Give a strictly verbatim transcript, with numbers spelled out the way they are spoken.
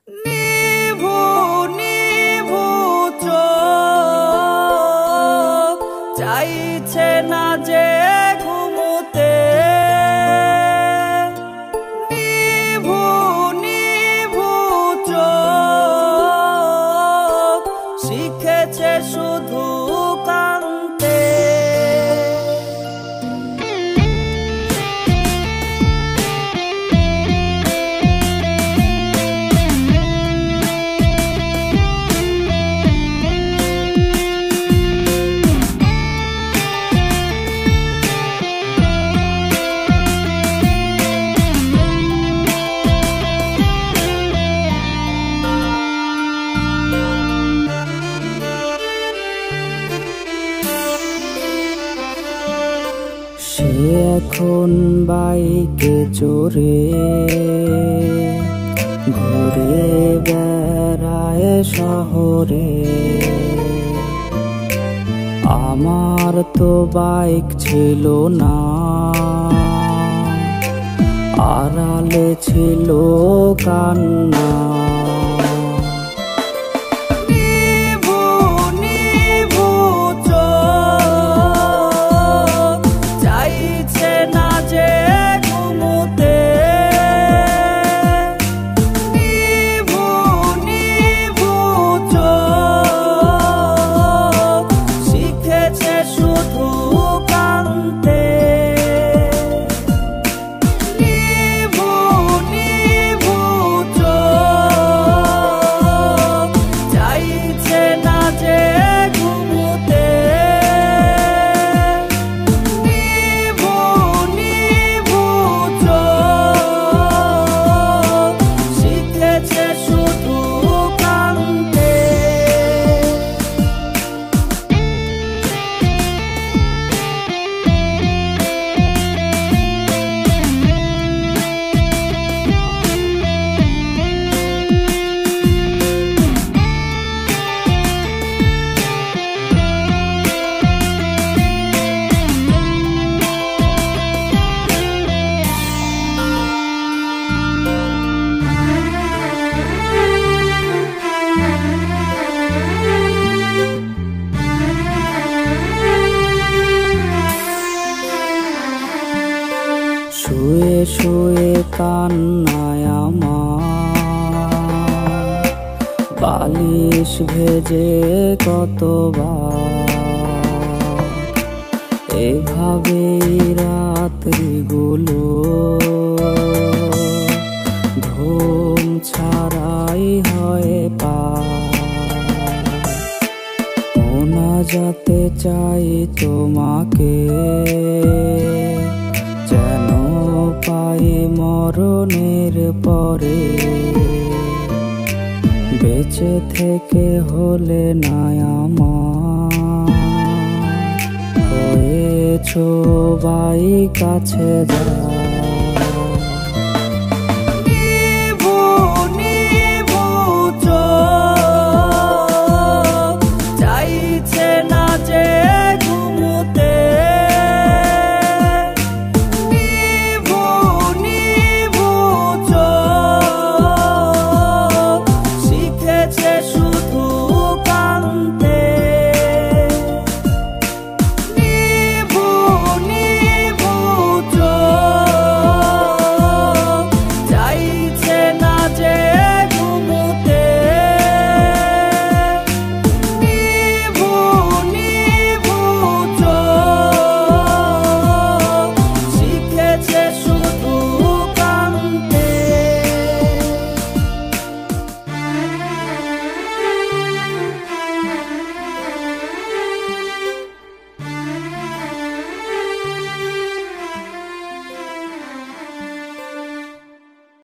নিভু নিভু চোখ চাইছে না যে ঘুমোতে, নিভু নিভু চোখ শিখেছে শুধু কাঁদতে। সে এখন বাইকে চড়ে ঘুরে বেড়ায় শহরে। আমার তো বাইক ছিল না, আড়ালে ছিল কান্না। শুয়ে শুয়ে কান্নায় আমার বালিশ ভেজে কতবার। এভাবেই রাত্রিগুলো ঘুম ছাড়াই হয় পার। মোনাজাতে চাই তোমাকে, যেন পাই মরণের পরে। বেঁচে থেকে হলে না আমার হয়েছো বাই কাছে যা।